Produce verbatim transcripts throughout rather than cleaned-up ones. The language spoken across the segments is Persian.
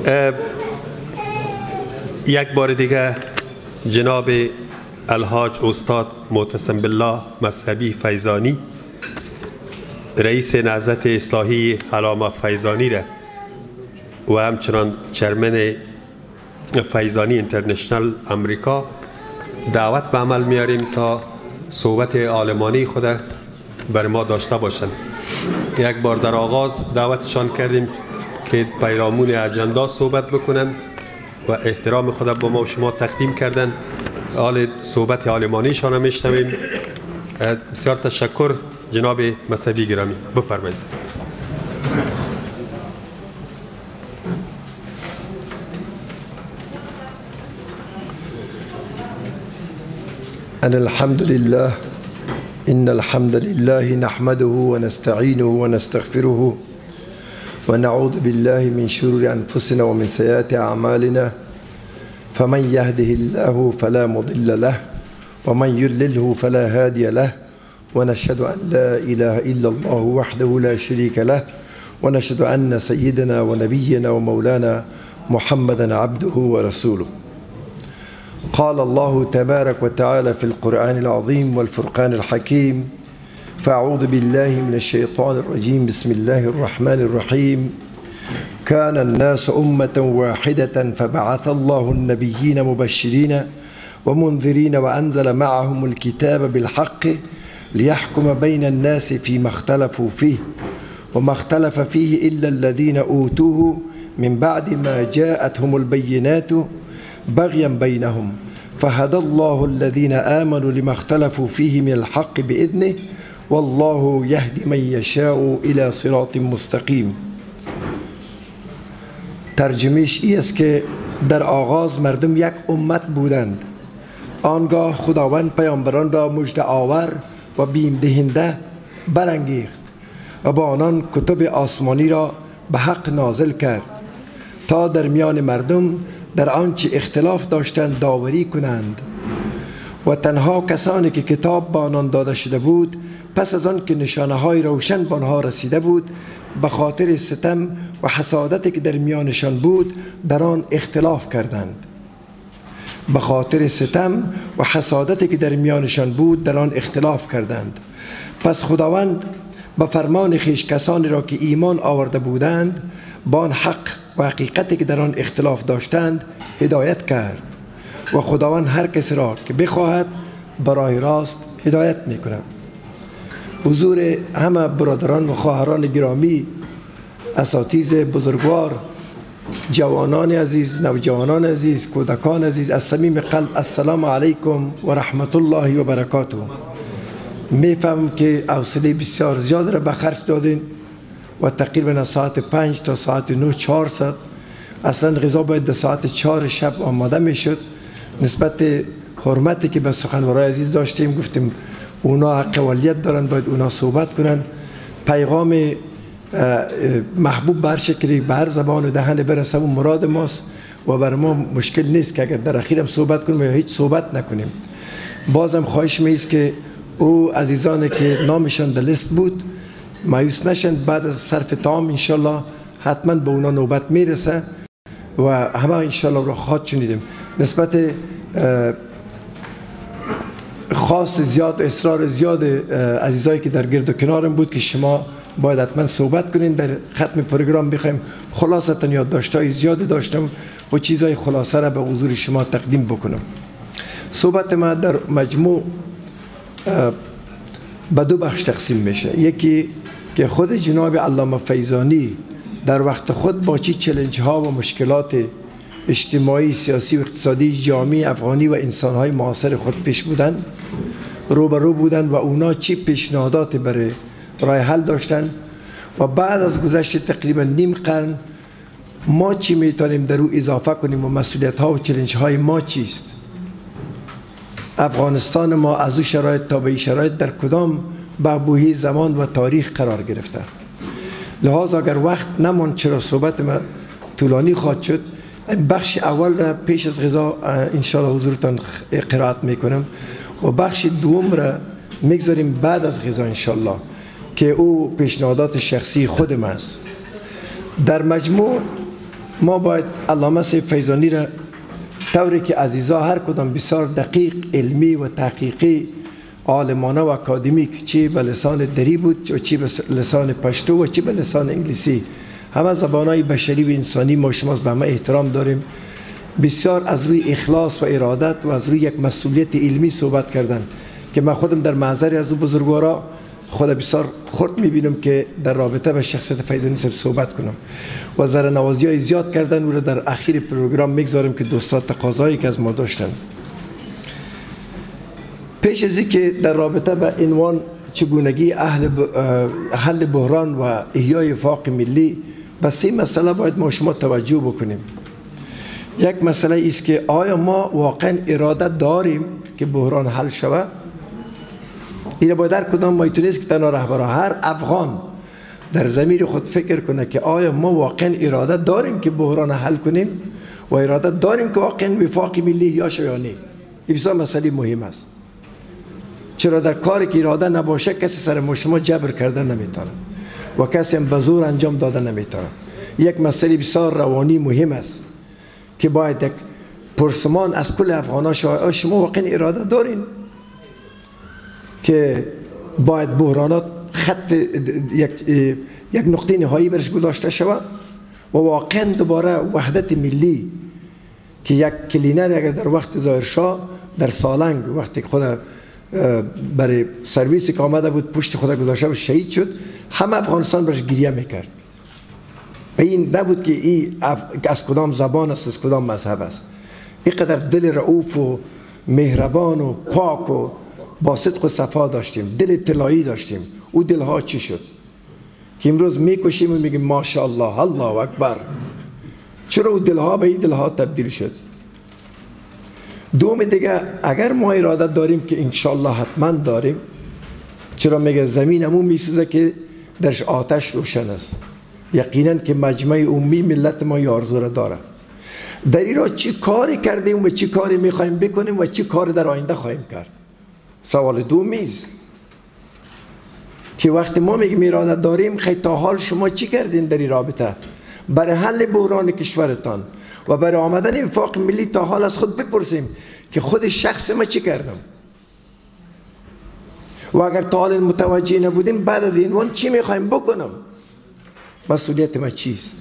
یک بار دیگه جناب الحاج استاد معتصم بالله مذهبی فیضانی رئیس نهضت اصلاحی علامه فیضانی را و همچنان چرمن فیضانی اینترنشنل امریکا دعوت به عمل میاریم تا صحبت عالمانه خود بر ما داشته باشند. یک بار در آغاز دعوتشان کردیم که پیرامون اجندا صحبت بکنند و احترام خود با ما و شما تقدیم کردند. حال صحبت عالمانیشان را میشنویم. بسیار تشکر جناب مذهبی گرامی، بفرمایید. أن الحمد لله إن الحمد لله نحمده ونستعينه ونستغفره ونعوذ بالله من شرور أنفسنا ومن سيئات أعمالنا فمن يهده الله فلا مضل له ومن يضلله فلا هادي له ونشهد أن لا إله إلا الله وحده لا شريك له ونشهد أن سيدنا ونبينا ومولانا محمدا عبده ورسوله. قال الله تبارك وتعالى في القرآن العظيم والفرقان الحكيم: فأعوذ بالله من الشيطان الرجيم بسم الله الرحمن الرحيم. كان الناس أمة واحدة فبعث الله النبيين مبشرين ومنذرين وأنزل معهم الكتاب بالحق ليحكم بين الناس فيما اختلفوا فيه وما اختلف فيه إلا الذين أوتوه من بعد ما جاءتهم البينات بغيا بينهم فهدى الله الذين آمنوا لما اختلفوا فيه من الحق بإذنه والله يهدي من يشاء إلى صراط مستقيم. ترجمهش ای است که در آغاز مردم یک امت بودند، آنگاه خداوند پیامبران را مژده آور و بیم دهنده برانگیخت و با آنان کتب آسمانی را به حق نازل کرد تا در میان مردم در آنچه اختلاف داشتند داوری کنند و تنها کسانی که کتاب به آنان داده شده بود پس از آن که نشانه های روشن به آنها رسیده بود به خاطر ستم و حسادتی که در میانشان بود در آن اختلاف کردند. به خاطر ستم و حسادتی که در میانشان بود در آن اختلاف کردند. پس خداوند به فرمان خویش کسانی را که ایمان آورده بودند با آن حق و حقیقتی که در آن اختلاف داشتند هدایت کرد و خداوند هر کسی را که بخواهد برای راست هدایت میکند. حضور همه برادران و خواهران گرامی، اساتید بزرگوار، جوانان عزیز، نوجوانان عزیز، کودکان عزیز، از صمیم قلب السلام علیکم و رحمت الله و برکاته. میفهمم که حوصله بسیار زیاد را به خرج دادین و تقریبا ساعت پنج تا ساعت نه چهار ساعت، اصلا غذا باید در ساعت چهار شب آماده میشد. نسبت حرمتی که به سخنورای عزیز داشتیم گفتیم اونا اقلیت دارن، باید اونا صحبت کنن. پیغام محبوب به هر شکلی به هر زبان و دهن برسه و مراد ماست و بر ما مشکل نیست که اگر در اخیرم صحبت کنیم یا هیچ صحبت نکنیم. بازم خواهش میست که او عزیزانی که نامشان در لیست بود مایوس نشند، بعد از صرف تمام انشالله حتما به اونا نوبت میرسه و همه انشالله را خواهد شنیدیم. نسبت خاص زیاد و اصرار زیاد عزیزایی که در گرد و کنارم بود که شما باید حتما صحبت کنین. در ختم پروگرام بخوایم خلاصتا یادداشت‌های زیادی داشتم و چیزهای خلاصه را به حضور شما تقدیم بکنم. صحبت ما در مجموع به دو بخش تقسیم میشه. یکی که خود جناب علامه فیضانی در وقت خود با چی چالش ها و مشکلات اجتماعی، سیاسی و اقتصادی جامعه افغانی و انسانهای معاصر خود پیش بودن روبرو بودن و اونا چی پیشنهادات برای راه حل داشتن و بعد از گذشت تقریبا نیم قرن ما چی میتونیم در او اضافه کنیم و مسئولیت ها و چالش های ما چیست؟ افغانستان ما از او شرایط تا به شرایط در کدام بعبوهی زمان و تاریخ قرار گرفته؟ لحاظا اگر وقت نمان چرا صحبت ما طولانی خواهد شد، بخش اول را پیش از غذا انشاءالله حضورتان قرائت میکنم و بخش دوم را میگذاریم بعد از غذا انشاءالله که او پیشنهادات شخصی خودم است. در مجموع ما باید علامه سید فیضانی را طوری که عزیزا هر کدام بسیار دقیق علمی و تحقیقی عالمانه و اکادمیک، چی به لسان دری بود و چی به لسان پشتو و چی به لسان انگلیسی، همه زبانهای بشری و انسانی ما شما به همه احترام داریم. بسیار از روی اخلاص و ارادت و از روی یک مسئولیت علمی صحبت کردن که من خودم در معذری از او بزرگوارا خود بسیار خرد میبینم که در رابطه به شخصیت فیضانی صاحب صحبت کنم و زر نوازی های زیاد کردن و در اخیر پروگرام میگذارم که دوستان تقاضایی که از ما داشتن. پیش از که در رابطه به عنوان چگونگی اهل حل بحران و احیای وفاق ملی به سه مسئله باید ما شما توجه بکنیم. یک مسئله است که آیا ما واقعا اراده داریم که بحران حل شود؟ این باید در کدام مایتونیست که تنها رهبران هر افغان در ضمیر خود فکر کنه که آیا ما واقعا اراده داریم که بحران حل کنیم و اراده داریم که واقعا وفاق ملی یا یا نه. این بسیار مسئله مهم است، چرا در کاری که اراده نباشه کسی سر ما شما جبر کردن نمیتونه و کسی هم به زور انجام دادن نمیتونه. یک مسئله بسیار روانی مهم است که باید یک پرسمان از کل افغان ها شما واقعا اراده دارین که باید بحرانات خط یک, یک نقطه نهایی برش گذاشته شود و واقعا دوباره وحدت ملی که یک کلینر اگر در وقت ظاهرشاه در سالنگ وقتی خود برای سرویسی که آمده بود پشت خود گذاشته بود شهید شد، همه افغانستان برش گریه میکرد و این نبود که این از کدام زبان است از کدام مذهب است. اینقدر دل رؤوف و مهربان و پاک و با صدق و صفا داشتیم، دل طلایی داشتیم. او دلها چی شد که امروز میکشیم و میگیم ماشاءالله الله اکبر؟ چرا او دلها به این دلها تبدیل شد؟ دوم دیگه اگر ما اراده داریم که انشالله حتما داریم، چرا میگه زمین همون میسوزه که درش آتش روشن است؟ یقینا که مجمع عمومی ملت ما یارزو داره. در این را چی کاری کردیم و چی کاری میخوایم بکنیم و چی کار در آینده خواهیم کرد؟ سوال دومیز که وقتی ما میگیم اراده داریم، خیلی تا حال شما چی کردین در این رابطه برای حل بحران کشورتان و برای آمدن وفاق ملی؟ تا حال از خود بپرسیم که خود شخص ما چی کردم و اگر تا حال متوجه نبودیم بعد از این وان چی میخوایم بکنم؟ مسئولیت ما چیست؟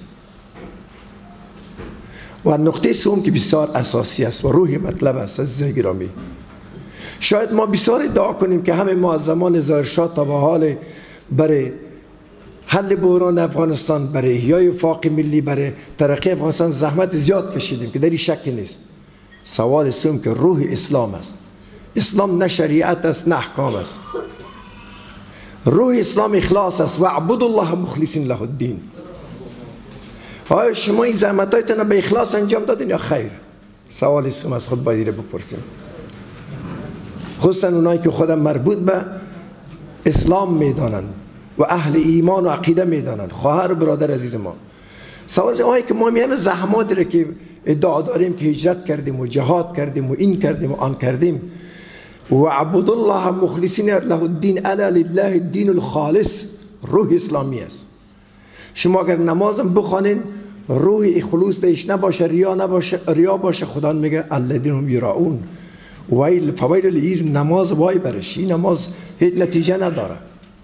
و نقطه سوم که بسیار اساسی است و روح مطلب است عزیزان گرامی، شاید ما بسیار ادعا کنیم که همه ما از زمان ظاهرشاه تا به حال برای حل بحران افغانستان، برای احیای وفاق ملی، برای ترقی افغانستان زحمت زیاد کشیدیم که در این شکی نیست. سوال سوم که روح اسلام است. اسلام نه شریعت است نه احکام است. روح اسلام اخلاص است و اعبدوا الله مخلصین له الدین. آیا شما این زحمتایتون به اخلاص انجام دادین یا خیر؟ سوال سوم از خود باید بپرسیم، خصوصا اونایی که خودم مربوط به اسلام میدانند و اهل ایمان و عقیده میدانند، خواهر و برادر عزیز ما. سوال آیا که ما میایم زحمات رو که ادعا داریم که هجرت کردیم و جهاد کردیم و این کردیم و آن کردیم و عبد الله مخلصین له الدین الا لله الدین الخالص، روح اسلامی است. شما اگر نمازم بخوانین روح خلوص دیش نباشه، ریا نباشه، ریا باشه، خدا میگه الذین هم یراؤون، ویل فویل لیر نماز وای برش، این نماز هیچ نتیجه نداره.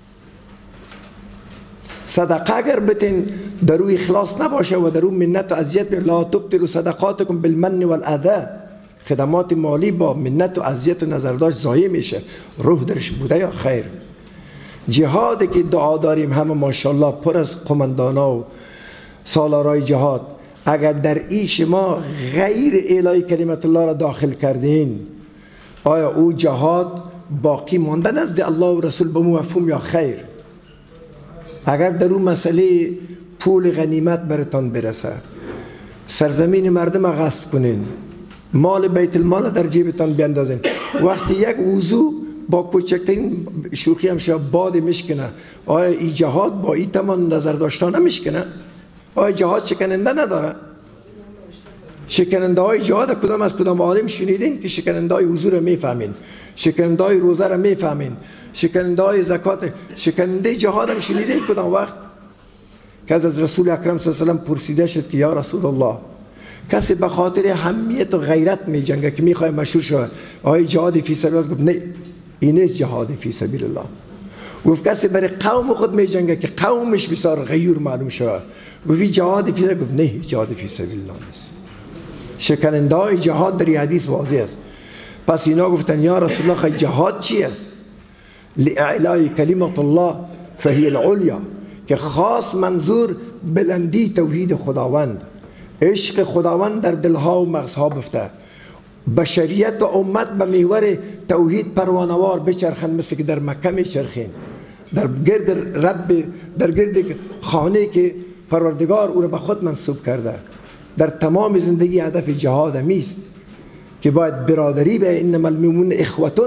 صدقه اگر بتین در روی اخلاص نباشه و در روی منت و اذیت، لا تبطلوا صدقاتکم بالمن والاذى، خدمات مالی با منت و اذیت و نظرداشت ضایع میشه. روح درش بوده یا خیر؟ جهادی که دعا داریم همه ماشاءالله پر از قماندانا و سالارای جهاد، اگر در این شما غیر اعلای کلمت الله را داخل کردین، آیا او جهاد باقی مانده نزد الله و رسول به مفهوم یا خیر؟ اگر در اون مسئله پول غنیمت برتان برسه، سرزمین مردم را غصب کنین، مال بیت المال در جیبتان بیندازین، وقتی یک وضو با کوچکترین شوخی هم شب باد میشکنه، آیا این جهاد با این تمام نظر داشتن نمیشکنه؟ آیا جهاد شکننده نداره؟ شکننده های جهاد کدام از کدام عالم شنیدین که شکننده های وضو را میفهمین، شکننده های روزه را میفهمین، شکننده های زکات، شکننده جهاد هم شنیدین کدام وقت؟ که از رسول اکرم صلی الله علیه و سلم پرسیده شد که یا رسول الله، کسی به خاطر حمیت و غیرت می جنگه که میخواد مشهور شود، آیا جهاد فی سبیل الله؟ گفت نه، این نیست جهاد فی سبیل الله. گفت کسی برای قوم خود می جنگه که قومش بسیار غیور معلوم شود، گفت جهاد فی سبیل الله؟ گفت نه، جهاد فی سبیل الله نیست. شکننده های جهاد در حدیث واضح است. پس اینا گفتن یا رسول الله، خیلی جهاد چی است؟ لإعلاء کلمت الله فهی العلیا، که خاص منظور بلندی توحید خداوند، عشق خداوند در دلها و مغزها بفته، بشریت و امت به محور توحید پروانوار بچرخند، مثل که در مکه میچرخین، در گرد رب، در گرد خانه که پروردگار او را به خود منصوب کرده. در تمام زندگی هدف جهاد همیست که باید برادری به، انما المؤمنون اخوتون،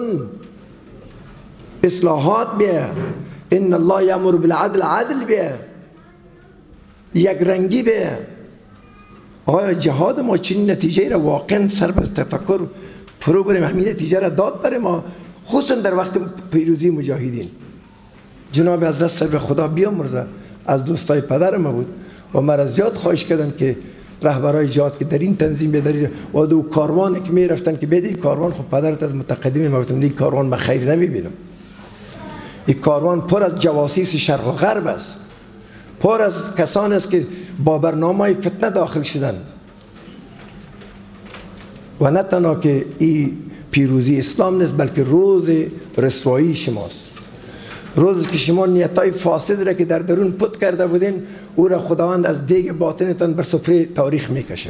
اصلاحات بیه، ان الله یامر بالعدل، عدل بیه، یک رنگی بیه. آیا جهاد ما چنین نتیجه را واقعا سر به تفکر فرو بریم، همین نتیجه را داد بریم ما، خصوصا در وقت پیروزی مجاهدین. جناب حضرت سر به خدا بیامرزه از دوستای پدر ما بود و من از زیاد خواهش کردن که رهبرای جهاد که در این تنظیم بدارید و دو کاروانی که می رفتن که بدید کاروان، خب پدرت از متقدمی ما گفتم این کاروان من خیر نمیبینم. این کاروان پر از جواسیس شرق و غرب است، پر از کسان است که با برنامه فتنه داخل شدن و نه تنها که این پیروزی اسلام نیست بلکه روز رسوایی شماست، روز که شما نیتای فاسد را که در درون پت کرده بودین او را خداوند از دیگ باطنتان بر سفره تاریخ میکشه.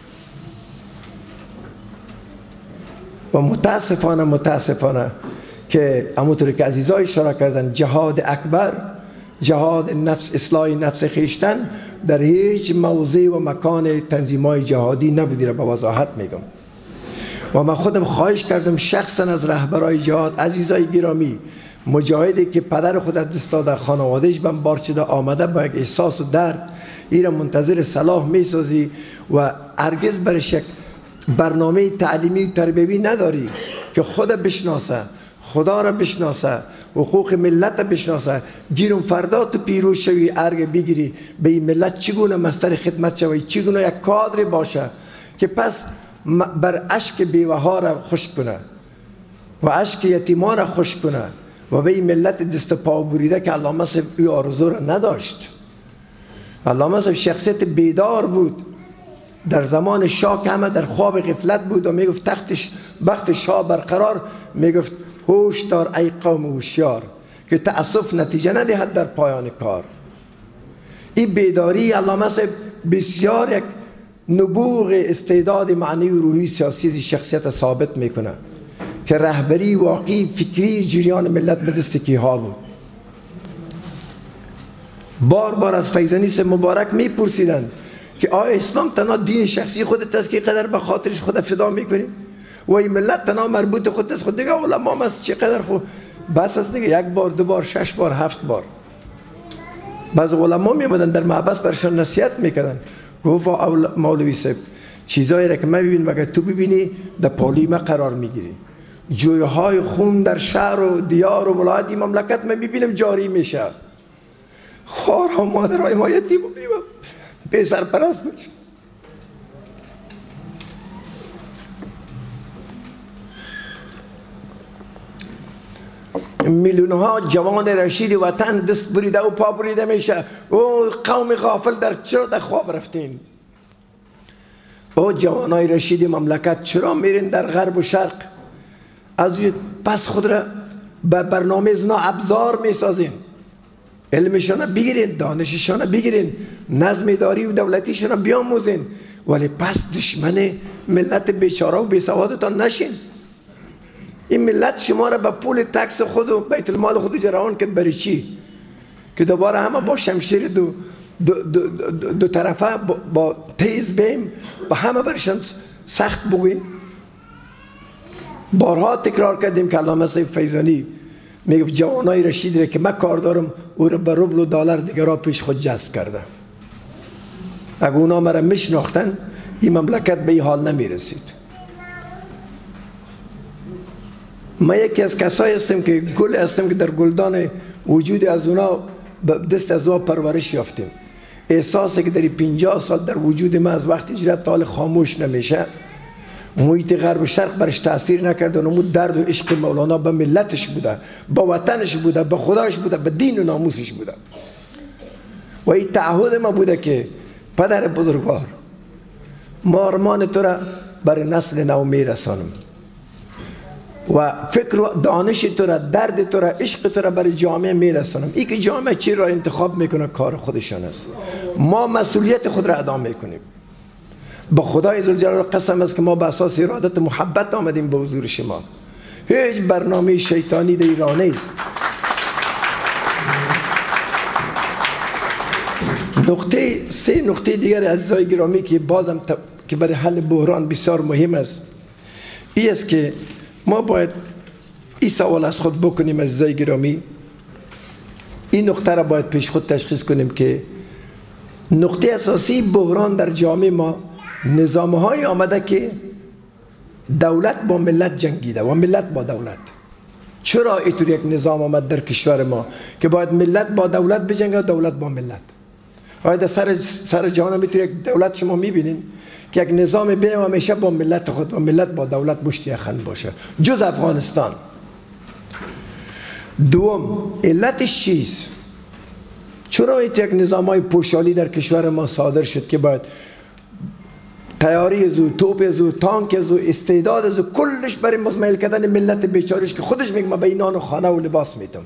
و متاسفانه متاسفانه که همونطور که عزیزای اشاره کردن، جهاد اکبر، جهاد نفس، اصلاح نفس خیشتن در هیچ موضع و مکان تنظیمای جهادی نبودی را به وضاحت میگم. و من خودم خواهش کردم شخصا از رهبرای جهاد، عزیزای گرامی، مجاهدی که پدر خود از دست داده، خانوادهش بمبار شده، آمده با یک احساس و درد ایرا منتظر صلاح میسازی و هرگز برش یک برنامه تعلیمی و تربیوی نداری که خود بشناسه، خدا را بشناسه، حقوق ملت بشناسه، گیرون فردا تو پیروز شوی ارگ بگیری به این ملت چگونه مستر خدمت شوی، چگونه یک کادر باشه که پس بر اشک بیوه ها را خوش کنه و اشک یتیمان را خوش کنه و به این ملت دست پا بریده که علامه صاحب این آرزو را نداشت. علامه صاحب شخصیت بیدار بود، در زمان شاه که همه در خواب غفلت بود و میگفت تختش وقت شاه برقرار، میگفت هوش دار ای قوم هوشیار که تأسف نتیجه ندهد در پایان کار. این بیداری علامه صاحب بسیار یک نبوغ استعداد معنی و روحی سیاسی شخصیت ثابت میکنه که رهبری واقعی فکری جریان ملت به دست کیها بود. بار بار از فیضانی سے مبارک میپرسیدند که آیا اسلام تنها دین شخصی خودت است که قدر به خاطرش خود فدا میکنی و این ملت تنها مربوط خودت است؟ خود دیگه علما است چقدر خود بس است دیگه، یک بار دو بار شش بار هفت بار. بعض علما میامدن در محبس برشان نصیحت میکردن، گفت مولوی صاحب چیزایی را که من ببینم اگر تو ببینی در پالی ما قرار میگیری، جویهای خون در شهر و دیار و ولایت مملکت من میبینم جاری میشه، خوارها مادرهای ما یتیم و بیوه بی سرپرست میشه. میلیون ها جوان رشید وطن دست بریده و پا بریده میشه. او قوم غافل در چرا در خواب رفتین؟ او جوانای رشید مملکت چرا میرین در غرب و شرق؟ از پس خود را به برنامه زنا ابزار میسازین، علمشان بگیرین، دانششان بگیرین، نظم اداری و دولتیشان بیاموزین، ولی پس دشمن ملت بیچاره و بیسوادتان نشین. این ملت شما را به پول تکس خود و بیت المال خود جران کرد. برای چی؟ که دوباره همه با شمشیر دو, دو, دو, دو, دو طرفه با, با تیز بیم و همه برشان سخت بگویم. بارها تکرار کردیم که علامه صاحب فیضانی میگفت جوانای رشید را که من کار دارم او را به روبل و دلار دیگر را پیش خود جذب کرده. اگه اونا مرا میشناختن این مملکت به این حال نمیرسید. ما یکی از کسایی هستیم که گل هستیم که در گلدان وجود از اونا دست از اونا پرورش یافتیم. احساسی که در پنجاه سال در وجود ما از وقتی هجرت تا حال خاموش نمیشه. محیط غرب و شرق برش تاثیر نکرده، نمود درد و عشق مولانا به ملتش بوده، به وطنش بوده، به خداش بوده، به دین و ناموسش بوده. و این تعهد ما بوده که پدر بزرگوار، ما ارمان تو را برای نسل نو میرسانم و فکر و دانش تو را، درد تو را، عشق تو را برای جامعه میرسانم. این که جامعه چی را انتخاب میکنه کار خودشان است. ما مسئولیت خود را ادا میکنیم. با خدای ذوالجلال قسم است که ما به اساس ارادت محبت آمدیم به حضور شما. هیچ برنامه شیطانی در ایران نیست. نقطه سه نقطه دیگر عزیزای گرامی که بازم ت... که برای حل بحران بسیار مهم است، این است که ما باید این سوال از خود بکنیم عزیزای گرامی. این نقطه را باید پیش خود تشخیص کنیم که نقطه اساسی بحران در جامعه ما نظام های آمده که دولت با ملت جنگیده و ملت با دولت. چرا اینطور یک نظام آمد در کشور ما که باید ملت با دولت بجنگه و دولت با ملت؟ آیا در سر, سر جهان هم اینطور یک دولت شما میبینین که یک نظام بین همیشه با ملت خود و ملت با دولت مشتی یخن باشه جز افغانستان؟ دوم، علتش چیست؟ چرا اینطور یک نظام های پوشالی در کشور ما صادر شد که باید تیاری زو، توپ زو، تانک زو، استعداد زو، کلش برای مزمحل کردن ملت بیچارش که خودش میگه من به نان و خانه و لباس میتم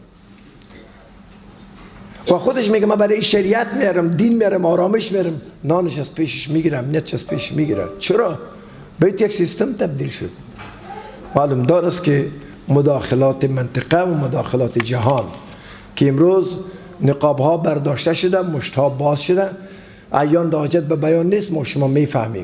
و خودش میگه من برای شریعت میارم، دین میارم، آرامش میارم، نانش از پیشش میگیرم، امنیتش از پیشش میگیرم. چرا؟ باید یک سیستم تبدیل شد. معلوم دار است که مداخلات منطقه و مداخلات جهان که امروز نقاب ها برداشته شده، مشت ها باز شده، عیان حاجت به بیان نیست، ما شما میفهمیم.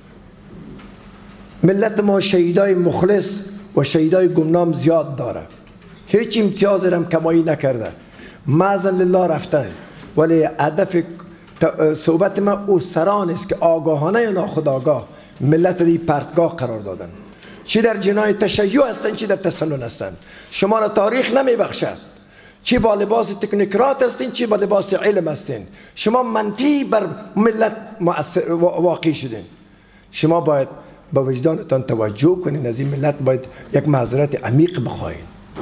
ملت ما شهیدای مخلص و شهیدای گمنام زیاد داره، هیچ امتیاز هم کمایی نکرده، معذن لله رفتن. ولی هدف صحبت ما او سران است که آگاهانه یا ناخودآگاه ملت دی پرتگاه قرار دادن، چی در جنای تشیع هستن چی در تسنن هستن. شما را تاریخ نمی بخشد، چی با لباس تکنیکرات هستین چی با لباس علم هستین. شما منفی بر ملت واقع شدین. شما باید با وجدانتان توجه کنین، از این ملت باید یک معذرت عمیق بخواین.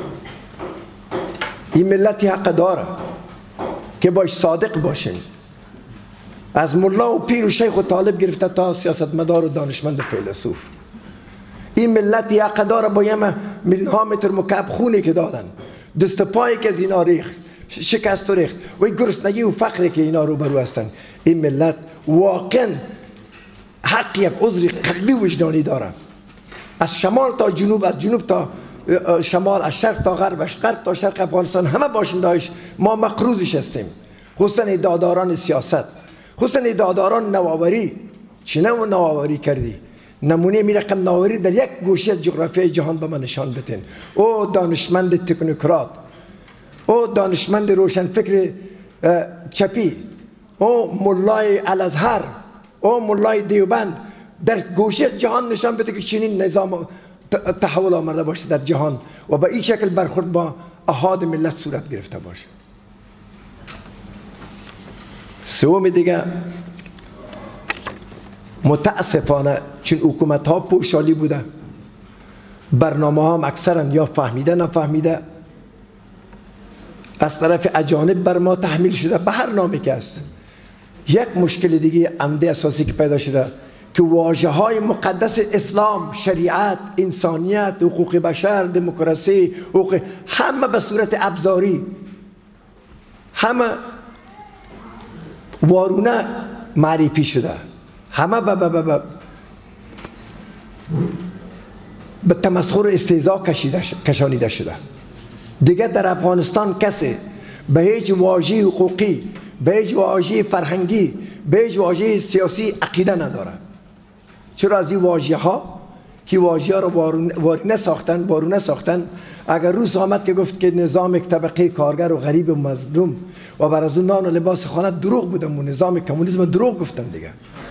این ملتی حق داره که باش صادق باشین، از ملا و پیر و شیخ و طالب گرفته تا سیاستمدار و دانشمند و فیلسوف. این ملتی حق داره با یه میلیون ها متر مکعب خونی که دادن، دست پایی که از اینا ریخت، شکست و ریخت و گرسنگی و فقری که اینا رو برو هستن. این ملت واقعا حق یک عذر قلبی وجدانی داره. از شمال تا جنوب، از جنوب تا شمال، از شرق تا غرب، از غرب تا شرق افغانستان همه باشندهاش ما مقروضش هستیم. خصوصا داداران سیاست، خصوصا داداران نوآوری. چه نوع نوآوری کردی؟ نمونه می رقم نوآوری در یک گوشه جغرافیای جهان به من نشان بتین. او دانشمند تکنوکرات، او دانشمند روشنفکر چپی، او ملای الازهر، او ملای دیوبند در گوشه جهان نشان بده که چنین نظام تحول آمده باشه در جهان و به این شکل برخورد با احاد ملت صورت گرفته باشه. سوم دیگه، متاسفانه چون حکومت ها پوشالی بوده، برنامه ها هم اکثرا یا فهمیده نفهمیده از طرف اجانب بر ما تحمیل شده به هر نامی که است. یک مشکل دیگه عمده اساسی که پیدا شده که واژه های مقدس اسلام، شریعت، انسانیت، حقوق بشر، دموکراسی، حقوق، همه به صورت ابزاری، همه وارونه معرفی شده، همه به به به به تمسخر و استهزا کشانیده شده. دیگه در افغانستان کسی به هیچ واژه حقوقی، به هیچ واژه فرهنگی، به هیچ واژه سیاسی عقیده نداره. چرا از این واژه ها که واژه ها رو وارونه ساختن، وارونه ساختن. اگر روز آمد که گفت که نظام یک طبقه کارگر و غریب و مظلوم و بر از اون نان و لباس خانه دروغ بودن و نظام کمونیسم دروغ گفتن دیگه.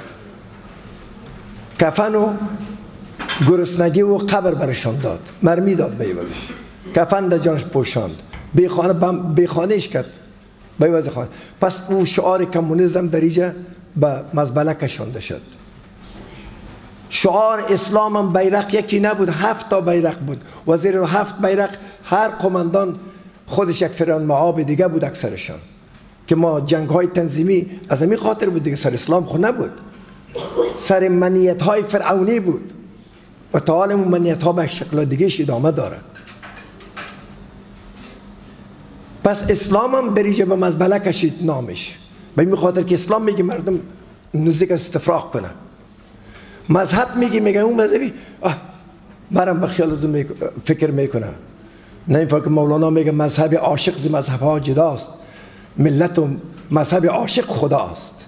کفن و گرسنگی و قبر برشان داد، مرمی داد به ایوالش، کفن در جانش پوشاند، بیخانه بیخانهش کرد، به وضع خان. پس او شعار کمونیسم در اینجا به مزبله کشانده شد. شعار اسلام هم بیرق یکی نبود، هفت تا بیرق بود و زیر هفت بیرق هر قماندان خودش یک فرمان معاب دیگه بود اکثرشان، که ما جنگ های تنظیمی از همین خاطر بود دیگه، سر اسلام خود نبود، سر منیت های فرعونی بود و تا حال اون منیت ها به شکل دیگهش ادامه داره. پس اسلام هم در اینجا به مزبله کشید نامش، به این خاطر که اسلام میگه مردم نزدیک استفراغ کنه. مذهب میگه میگه اون مذهبی مرم به خیال از اون فکر میکنه. نه این که مولانا میگه مذهب عاشق زی مذهب ها جداست، ملت و مذهب عاشق خداست.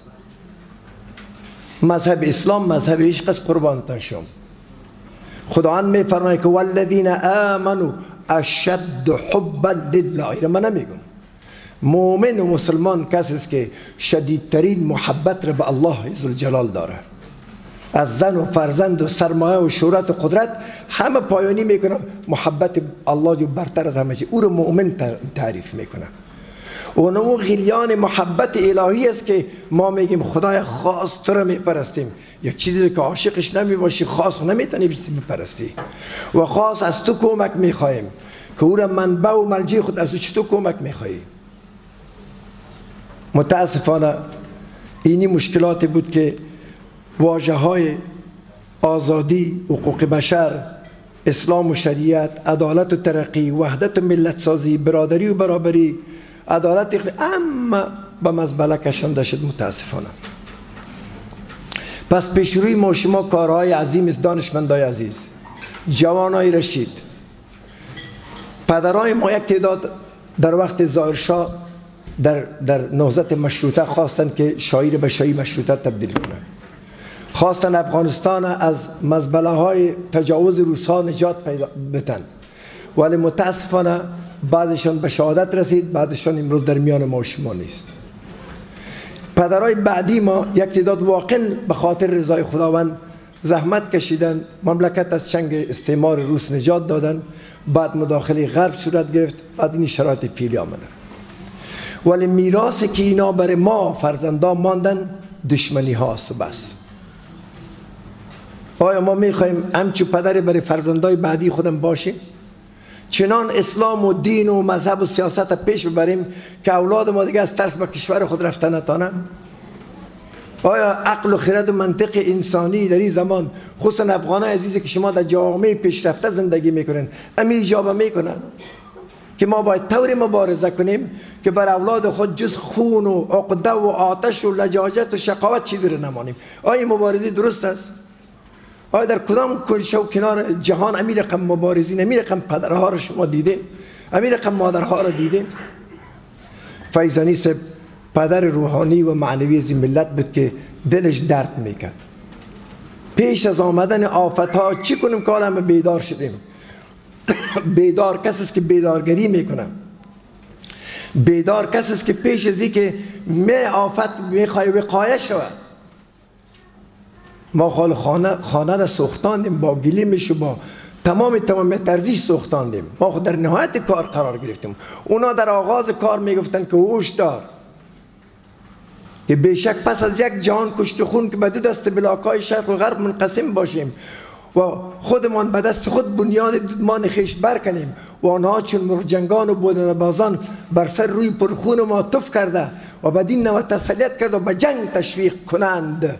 مذهب اسلام مذهب عشق است قربانتان شم. خداوند میفرماید که والذین آمنوا اشد حبا لله. اینا من نمیگم. مؤمن و مسلمان کسی است که شدیدترین محبت را به الله عزوجلال داره. از زن و فرزند و سرمایه و شهرت و قدرت همه پایانی میکنم محبت الله جو برتر از همه چیز. او رو مؤمن تعریف میکنه. اون اون غلیان محبت الهی است که ما میگیم خدای خاص تو رو میپرستیم. یک چیزی که عاشقش نمیباشی خاص نمیتونی بپرستی و خاص از تو کمک میخوایم که او را منبع و ملجی خود از تو کمک میخوایی. متاسفانه اینی مشکلاتی بود که واژه های آزادی، حقوق بشر، اسلام و شریعت، عدالت و ترقی، وحدت و ملت سازی، برادری و برابری، عدالت اما به مزبله کشانده شد متاسفانه. پس پیش روی ما شما کارهای عظیم است دانشمندای عزیز، جوانای رشید، پدرای ما یک تعداد در وقت ظاهرشاه در در نهضت مشروطه خواستند که شاعر به شاعر مشروطه تبدیل کنند. خواستن افغانستان از مزبله های تجاوز روس ها نجات پیدا بدن، ولی متاسفانه بعضشان به شهادت رسید، بعضشان امروز در میان ما و شما نیست. پدرای بعدی ما یک تعداد واقعا به خاطر رضای خداوند زحمت کشیدن، مملکت از چنگ استعمار روس نجات دادن، بعد مداخله غرب صورت گرفت، بعد این شرایط فعلی آمدن. ولی میراثی که اینا برای ما فرزندان ماندن دشمنی هاست و بس. آیا ما میخوایم همچو پدر برای فرزندای بعدی خودم باشیم؟ چنان اسلام و دین و مذهب و سیاست پیش ببریم که اولاد ما دیگه از ترس به کشور خود رفتن نتانن؟ آیا عقل و خرد و منطق انسانی در این زمان، خصوصا افغانای عزیزی که شما در جامعه پیشرفته زندگی میکنن، امی اجابه میکنن که ما باید طوری مبارزه کنیم که بر اولاد خود جز خون و عقده و آتش و لجاجت و شقاوت چیزی رو نمانیم؟ آیا مبارزه درست است؟ آیا در کدام کنشه و کنار جهان امیر رقم مبارزین، امیر رقم پدرها رو شما دیدیم؟ امیر رقم مادرها رو دیدیم؟ فیضانی صاحب پدر روحانی و معنوی از این ملت بود که دلش درد میکرد. پیش از آمدن آفت ها چی کنیم که حالا بیدار شدیم؟ بیدار کسی است که بیدارگری میکنه. بیدار کسی است که پیش از این که می آفت میخواه وقایه شود. ما خال خانه خانه را سوختاندیم، با گلیمش و با تمام تمام ترزیش سوختاندیم. ما خود در نهایت کار قرار گرفتیم. اونا در آغاز کار میگفتن که هوش دار که بیشک پس از یک جهان کشت خون که به دو دست بلاکای شرق و غرب منقسم باشیم و خودمان به دست خود بنیاد دودمان خیش برکنیم و آنها چون مرجنگان و بودنبازان بر سر روی پرخون ما تف کرده و بدین نوع تسلیت کرده و به جنگ تشویق کنند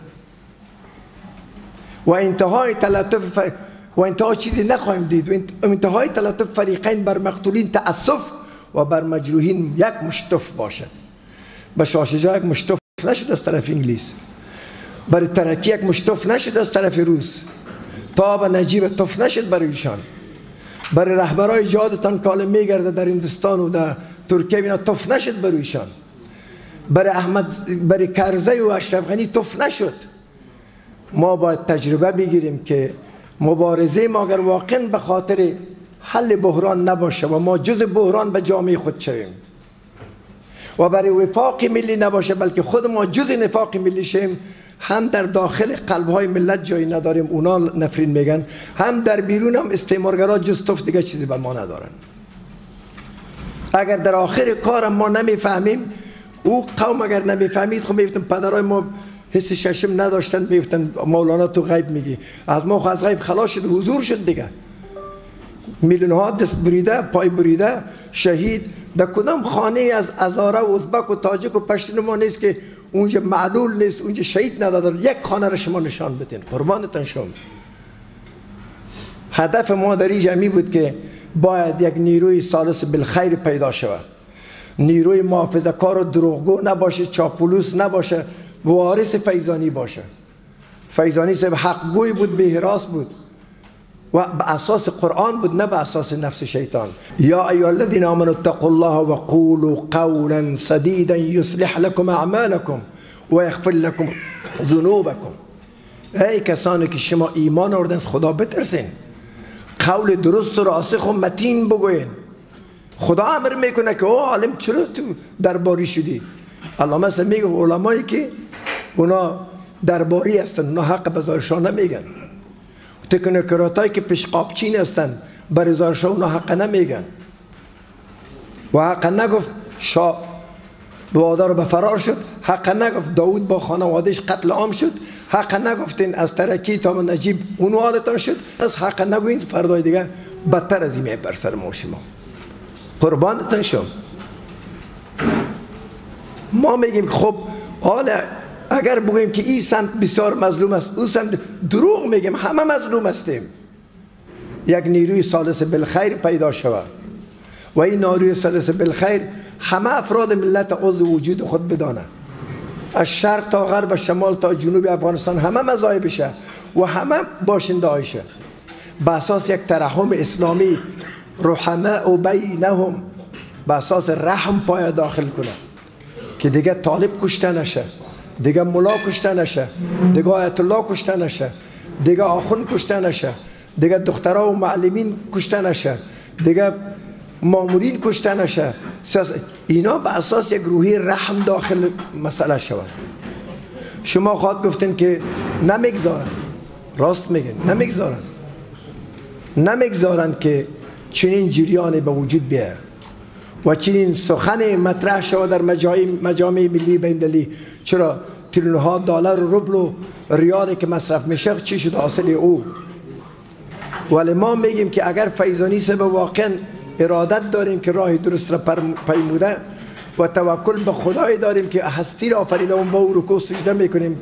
و انتهای تلطف ف... و انتهای چیزی نخواهیم دید و انتهای تلطف فریقین بر مقتولین تأسف و بر مجروحین یک مشتف باشد. به شاشجا یک مشتف نشد از طرف انگلیس، برای ترکی یک مشتف نشد از طرف روس، تا به نجیب تف نشد برای ایشان، برای رهبرای جهادتان کاله میگرده در هندوستان و در ترکیه اینا تف نشد برای ایشان، برای احمد برای کرزی و اشرف غنی تف نشد. ما باید تجربه بگیریم که مبارزه ما اگر واقعا به خاطر حل بحران نباشه و ما جز بحران به جامعه خود شویم و برای وفاق ملی نباشه بلکه خود ما جز نفاق ملی شیم، هم در داخل قلب‌های ملت جایی نداریم، اونا نفرین میگن، هم در بیرون هم استعمارگرا جز توف دیگه چیزی به ما ندارن. اگر در آخر کار ما نمیفهمیم او قوم اگر نمیفهمید خب میفتن پدرای ما حس ششم نداشتن، میفتن مولانا تو غیب میگی. از ما خو از غیب خلاص شد، حضور شد دیگه. میلیون ها دست بریده، پای بریده، شهید. در کدام خانه از هزاره و ازبک و تاجک و پشتون ما نیست که اونجا معلول نیست، اونجا شهید ندادن؟ یک خانه را شما نشان بدین، قربانتان شما. هدف ما در اینجا می بود که باید یک نیروی ثالث بالخیر پیدا شود، نیروی محافظه کار و دروغگو نباشه، چاپلوس نباشه، وارث فیضانی باشه. فیضانی صاحب حقگوی بود، بهراس بود و به اساس قرآن بود، نه به اساس نفس شیطان. یا ایها الذین آمنوا اتقوا الله و قولوا قولا سدیدا یصلح لكم اعمالکم و یغفر لكم ذنوبکم. ای کسانی که شما ایمان آوردین، خدا بترسین، قول درست و راسخ و متین بگوین. خدا امر میکنه که او عالم چرا تو درباری شدی؟ علامه صاحب میگه علمایی که اونا درباری هستن اونا حق بزارشان نمیگن. تکنوکراتایی که پیشقابچین هستن برزارشان اونا حق نمیگن. و حق نگفت شاه وادار به فرار شد، حق نگفت داود با خانوادهش قتل عام شد، حق نگفتین از ترکی تا نجیب اونو حالتان شد، از حق نگوین فردای دیگه بدتر از این بر سر ما شما. قربانتان شم. ما میگیم خب حالا اگر بگوییم که این سمت بسیار مظلوم است، او سمت، دروغ میگیم، همه مظلوم هستیم. یک نیروی ثالث بالخیر پیدا شود و این نیروی ثالث بالخیر همه افراد ملت عضو وجود خود بدانه، از شرق تا غرب، شمال تا جنوب افغانستان همه مذاهبشه و همه باشنده هایشه، به اساس یک ترحم اسلامی، رحماء بینهم، به اساس رحم پای داخل کنه که دیگه طالب کشته نشه، دیگه ملا کشته نشه، دیگه آیت الله کشته نشه، دیگه آخوند کشته نشه، دیگه دخترها و معلمین کشته نشه، دیگه مامورین کشته نشه. اینا به اساس یک روحی رحم داخل مسئله شود. شما خواهد گفتین که نمیگذارن، راست میگن، نمیگذارن نمیگذارن که چنین جریانی به وجود بیاید و چنین سخن مطرح شود در مجامع ملی بین‌المللی. چرا تریلیون ها دلار و روبل و ریالی که مصرف میشه چی شد حاصل او؟ ولی ما میگیم که اگر فیضانی صاحب واقعا ارادت داریم که راه درست را پیموده و توکل به خدای داریم که هستی را آفریده و با او رکوع سجده میکنیم،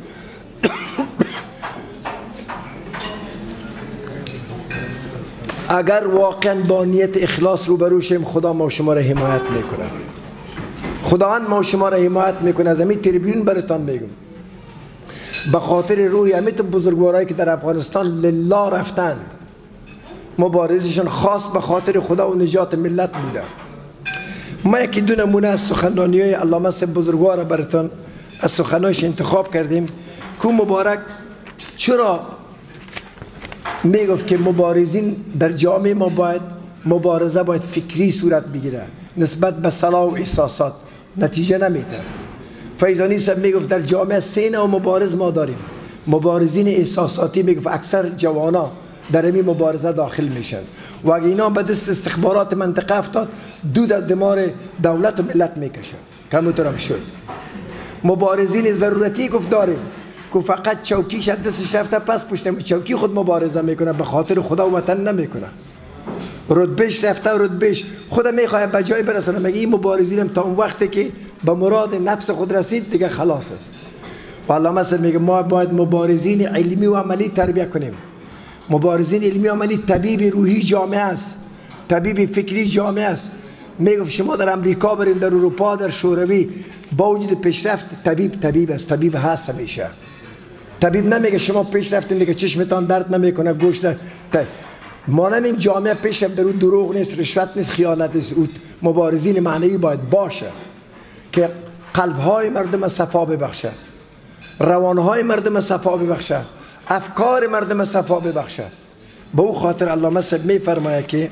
اگر واقعا با نیت اخلاص رو بروشیم، خدا ما شما را حمایت میکنه. خداوند ما شما را حمایت میکنه. از همین تریبیون براتان میگم، به خاطر روی همین بزرگوارایی که در افغانستان لله رفتند، مبارزشان خاص به خاطر خدا و نجات ملت بوده. ما یکی دو نمونه از سخنرانی های علامه صاحب بزرگوار براتان از سخنانش انتخاب کردیم که مبارک چرا میگفت که مبارزین در جامعه ما باید مبارزه باید فکری صورت بگیره نسبت به صلاح و احساسات، نتیجه نمیده. فیضانی صاحب میگفت در جامعه سه نوع مبارز ما داریم. مبارزین احساساتی میگفت اکثر جوانا در این مبارزه داخل میشن و اگه اینا به دست استخبارات منطقه افتاد دود از دمار دولت و ملت میکشن، کمترم شد. مبارزین ضرورتی گفت داریم که فقط چوکیش از دستش رفته پس پشت چوکی خود مبارزه میکنه، به خاطر خدا و وطن نمیکنه. رتبهش رفته و رتبهش خود میخواد به جای برسونه. مگه این مبارزین تا اون وقتی که به مراد نفس خود رسید دیگه خلاص است. و علامه صاحب میگه ما باید مبارزین علمی و عملی تربیت کنیم. مبارزین علمی و عملی طبیب روحی جامعه است، طبیب فکری جامعه است. میگفت شما در امریکا برین، در اروپا، در شوروی، با وجود پیشرفت طبیب طبیب است، طبیب هست همیشه. طبیب نمیگه شما پیشرفتین دیگه چشمتان درد نمیکنه، گوشت. ما نمیم جامعه پیشرفت در اون دروغ نیست، رشوت نیست، خیانت نیست. مبارزین معنوی باید باشه که قلبهای مردم صفا ببخشه، روانهای مردم صفا ببخشه، افکار مردم صفا ببخشه. به او خاطر علامه صاحب میفرماید که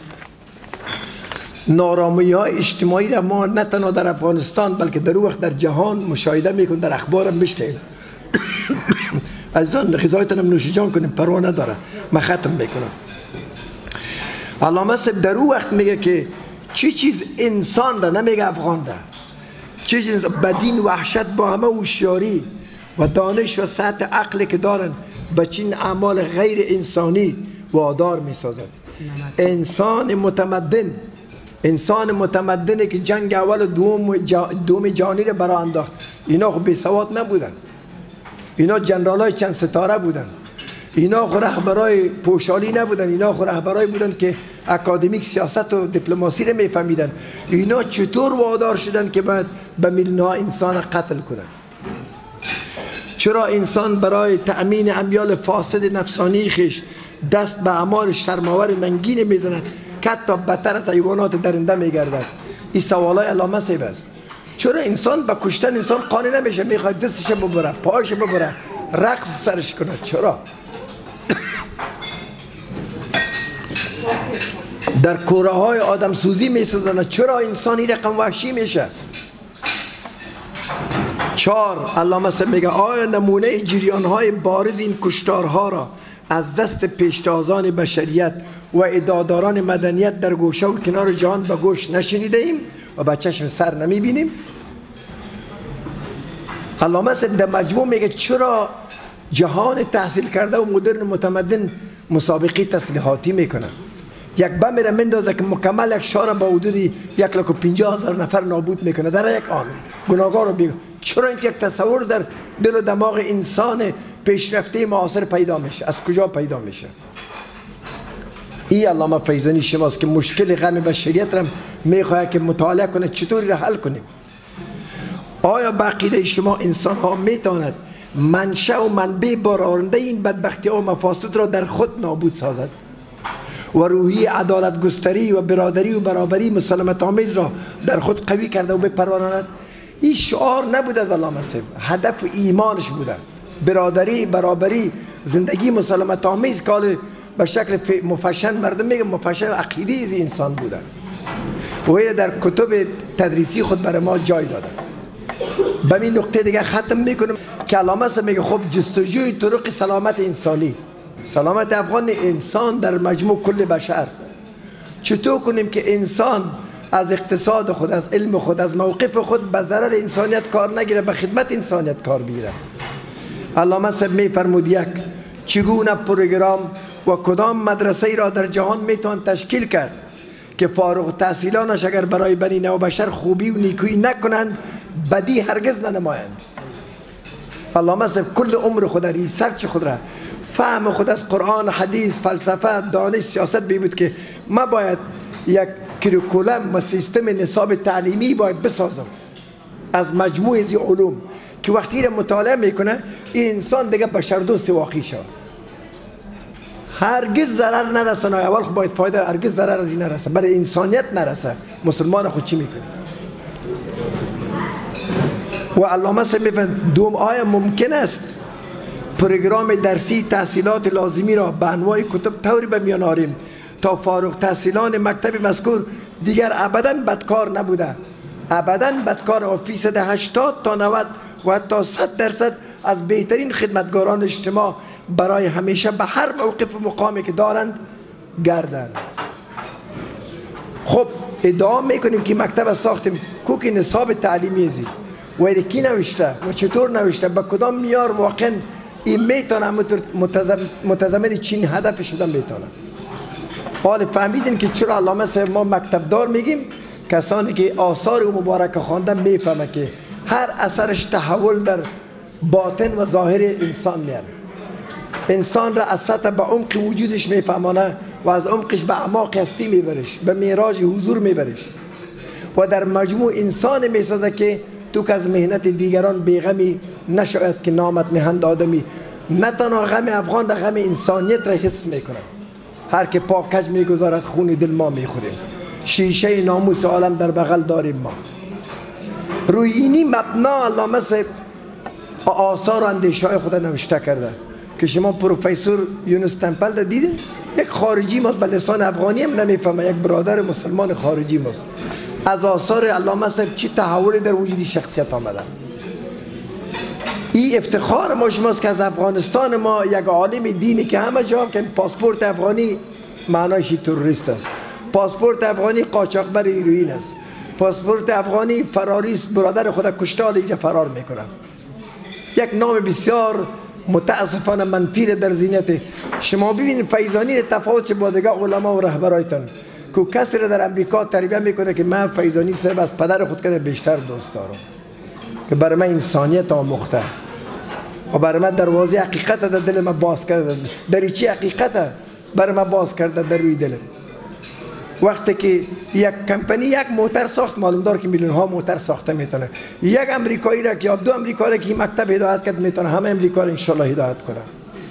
نارامی های اجتماعی را ما نه تنها در افغانستان بلکه در اون وقت در جهان مشاهده میکنیم، در اخبار هم میشنویم. از آن غذایتون هم نوش جان کنیم، پروا نداره، من ختم میکنم. علامه صاحب در اون وقت میگه که چی چیز انسان را، نمیگه افغان را، چیز بدین وحشت با همه هوشیاری و دانش و سطح عقلی که دارن به چین اعمال غیر انسانی وادار می سازد. انسان متمدن انسان متمدنی که جنگ اول و دوم, جا دوم جهانی را برا انداخت، اینا خب بی سواد نبودن، اینا جنرال های چند ستاره بودن، اینا خب رهبرای پوشالی نبودن، اینا خب رهبرای بودن که اکادمیک سیاست و دیپلماسی را میفهمیدن. اینا چطور وادار شدن که باید به میلیون ها انسان قتل کنن؟ چرا انسان برای تأمین امیال فاسد نفسانی خیش دست به اعمال شرماور ننگین میزند که حتی بدتر از حیوانات درنده میگردد؟ این سوالای علامه صاحب است. چرا انسان به کشتن انسان قانع نمیشه؟ میخواد دستش ببره، پایش ببره، رقص سرش کنه. چرا؟ در کوره های آدم سوزی میسازند. چرا انسان این رقم وحشی میشه؟ چهار، علامه صاحب میگه آیا نمونه جریان های بارز این کشتارها را از دست پیشتازان بشریت و اداداران مدنیت در گوشه و کنار جهان به گوش نشنیده ایم و به چشم سر نمی بینیم؟ علامه صاحب در مجموع میگه چرا جهان تحصیل کرده و مدرن متمدن مسابقه تسلیحاتی میکنه؟ یک بم را مندازه که مکمل یک شهر با حدود یک لک و پنجاه هزار نفر نابود میکنه در یک آن. گناهکار رو بیگه. چرا اینکه یک تصور در دل و دماغ انسان پیشرفته معاصر پیدا میشه؟ از کجا پیدا میشه؟ این علامه فیضانی شماست که مشکل غم بشریت را میخواهد که مطالعه کنه چطوری را حل کنیم. آیا به عقیده شما انسان ها میتواند منشأ و منبع بارآورنده این بدبختی ها و مفاسد را در خود نابود سازد و روحی عدالت گستری و برادری و برابری مسالمت آمیز را در خود قوی کرده و بپروراند؟ این شعار نبود از علامه صاحب، هدف ایمانش بوده. برادری، برابری، زندگی مسالمت آمیز که به شکل مفشن مردم میگه مفشن عقیده از انسان بوده و این در کتب تدریسی خود برای ما جای داده. به این نقطه دیگه ختم میکنم که علامه صاحب میگه خب جستجوی طرق سلامت انسانی، سلامت افغان انسان در مجموع کل بشر، چطور کنیم که انسان از اقتصاد خود، از علم خود، از موقف خود به ضرر انسانیت کار نگیره، به خدمت انسانیت کار بگیره. علامه صاحب میفرمود یک، چگونه پروگرام و کدام مدرسه ای را در جهان میتوان تشکیل کرد که فارغ تحصیلانش اگر برای بنی نوع بشر خوبی و نیکویی نکنند بدی هرگز ننمایند. علامه صاحب کل عمر خود را، ریسرچ خود را، فهم خود از قرآن، حدیث، فلسفه، دانش، سیاست بی بود که ما باید یک کریکولم و سیستم نصاب تعلیمی باید بسازم از مجموع از علوم که وقتی را مطالعه میکنه این انسان دیگه بشردوست واقعی شود، هرگز ضرر نرسه. اول خب باید فایده، هرگز ضرر از این نرسه، برای انسانیت نرسه. مسلمان خود چی میکنه؟ و علامه صاحب میفرماید دوم، آیا ممکن است پروگرام درسی تحصیلات لازمی را به انواع کتب طوری به میان آوریم تا فارغ تحصیلان مکتب مذکور دیگر ابدا بدکار نبوده، ابدا بدکار و فیصد هشتاد تا نود و حتی صد درصد از بهترین خدمتگاران اجتماع برای همیشه به هر موقف و مقامی که دارند گردند؟ خب ادعا میکنیم که مکتب ساختیم، کوک نصاب تعلیمی ازی و ایده کی نوشته و چطور نوشته، به کدام میار واقعا این میتونه متضمن چین هدف شدن میتونه؟ حال فهمیدین که چرا علامه صاحب ما مکتب دار میگیم؟ کسانی که آثار او مبارک خواندن میفهمه که هر اثرش تحول در باطن و ظاهر انسان میاره، انسان را از سطح به عمق وجودش میفهمانه و از عمقش به اعماق هستی میبرش، به معراج حضور میبرش و در مجموع انسان میسازه که تو که از مهنت دیگران بیغمی نشاید که نامت نهند آدمی. نه تنها غم افغان در غم انسانیت را حس میکنه. هر که پاک کج میگذارد خون دل ما میخوریم، شیشه ناموس عالم در بغل داریم ما. روی اینی مبنا علامه صاحب آثار و اندیشه های خود نوشته کرده که شما پروفسور یونس تمپل را دیدین؟ یک خارجی ماست، به لسان افغانی هم نمیفهمه، یک برادر مسلمان خارجی ماست. از آثار علامه صاحب چی تحولی در وجود شخصیت آمده. این افتخار ما شماست که از افغانستان ما یک عالم دینی که همه جا که پاسپورت افغانی معنایش تروریست است، پاسپورت افغانی قاچاقبر هیروئین است، پاسپورت افغانی فراریست، برادر خود کشته اینجا فرار میکنه. یک نام بسیار متاسفانه منفی در ذهنیت شما. ببینید فیضانی تفاوت با دیگه علما و رهبرایتان که کسی را در امریکا تربیت میکنه که من فیضانی صرف از پدر خود کنه بیشتر دوست دارم، که برای من انسانیت آموخته و برای من دروازه حقیقت در دل من باز کرده. دریچه حقیقت برای من باز کرده در روی دلم. وقتی که یک کمپانی یک موتر ساخت، معلوم دار که میلیون ها موتر ساخته میتونه. یک امریکایی را یا دو امریکایی را که مکتب هدایت کرد میتونه همه امریکا را انشالله هدایت کنه.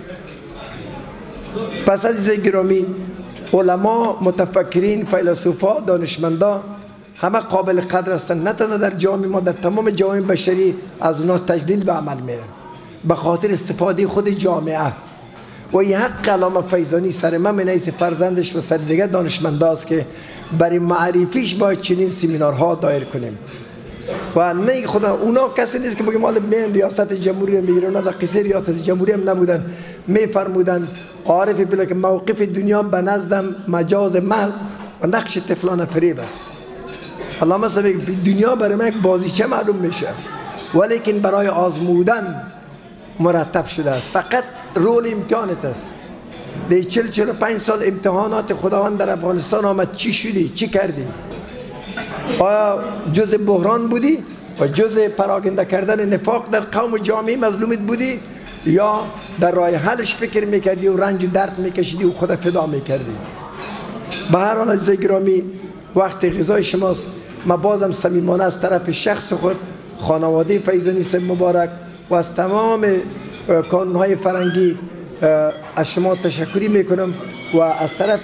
پس عزیزای گرامی، علما، متفکرین، فیلسوفا، دانشمندا همه قابل قدر هستند، نه تنها در جامعه ما، در تمام جامعه بشری از اونها تجلیل به عمل میره به خاطر استفاده خود جامعه. و این حق علامه فیضانی سر من من حیث فرزندش و سر دیگه دانشمنداست که برای معرفیش باید چنین سمینارها دایر کنیم. و نه خدا اونا کسی نیست که بگیم حالا من ریاست جمهوری میگیرن، نه در قصه ریاست جمهوری هم نبودن. میفرمودن عارف بلا که موقف دنیا به نزدم مجاز محض و نقش طفلان فریب است. علامه صاحب دنیا برای من یک بازیچه معلوم میشه، ولیکن برای آزمودن مرتب شده است. فقط رول امتحانت است. در چل چل و پنج سال امتحانات خداوند در افغانستان آمد، چی شدی؟ چی کردی؟ آیا جز بحران بودی و جز پراکنده کردن نفاق در قوم و جامعه مظلومت بودی، یا در راه حلش فکر میکردی و رنج و درد میکشیدی و خود فدا میکردی؟ به هر حال عزیزای گرامی، وقت غذای شماست. من بازم صمیمانه از طرف شخص خود، خانواده فیضانی صاحب مبارک و از تمام کانونهای فرنگی از شما تشکری میکنم و از طرف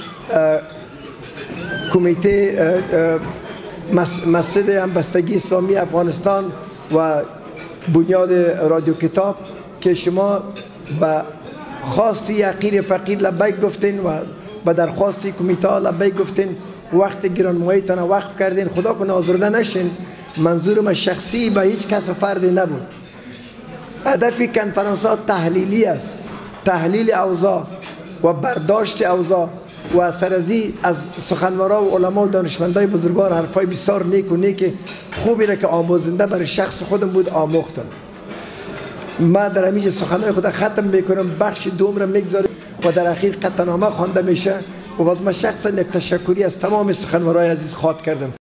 کمیته مسجد همبستگی اسلامی افغانستان و بنیاد رادیو کتاب که شما به خواستی حقیر فقیر لبیک گفتین و به درخواستی کمیته لبیک گفتین، وقت گرانماییتان وقف کردین. خدا کنه آزرده نشین. منظورم شخصی به هیچ کس فردی نبود. هدف کنفرانس ها تحلیلی است، تحلیل اوضاع و برداشت اوضاع و سرازی از سخنورا و علما و دانشمندای بزرگوار حرفای بسیار نیک و نیک خوبی را که آموزنده برای شخص خودم بود آموختم. ما در همینجا سخنهای خود ختم میکنم، بخش دوم را میگذارم و در اخیر قطعنامه خوانده میشه و بعد من شخصا یک تشکری از تمام سخنورای عزیز خواد کردم.